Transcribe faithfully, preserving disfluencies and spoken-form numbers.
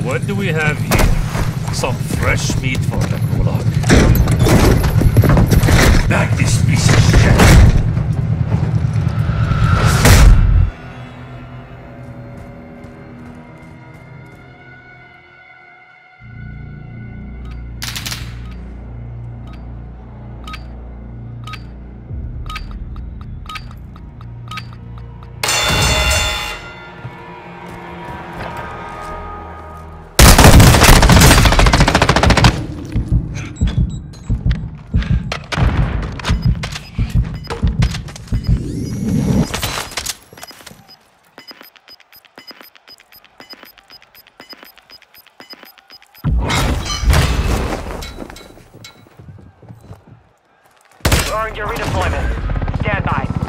what do we have here? Some fresh meat for the Gulag. Back this piece of shit! Earned your redeployment. Stand by.